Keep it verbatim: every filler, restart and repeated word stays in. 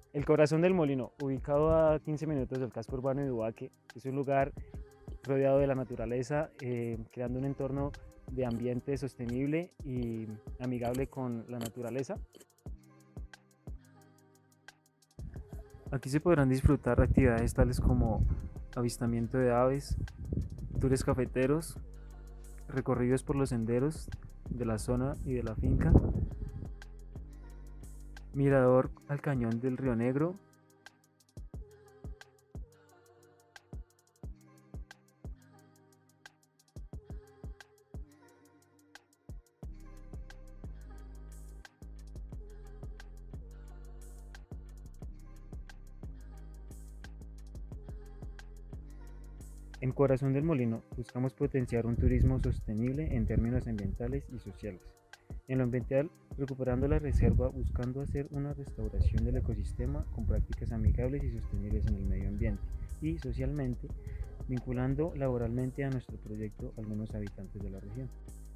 El Corazón del Molino, ubicado a quince minutos del casco urbano de Ubaque, es un lugar rodeado de la naturaleza, eh, creando un entorno de ambiente sostenible y amigable con la naturaleza. Aquí se podrán disfrutar actividades tales como avistamiento de aves, tours cafeteros, recorridos por los senderos de la zona y de la finca, mirador al cañón del Río Negro. En Corazón del Molino buscamos potenciar un turismo sostenible en términos ambientales y sociales. En lo ambiental, recuperando la reserva buscando hacer una restauración del ecosistema con prácticas amigables y sostenibles en el medio ambiente. Y socialmente, vinculando laboralmente a nuestro proyecto a algunos habitantes de la región.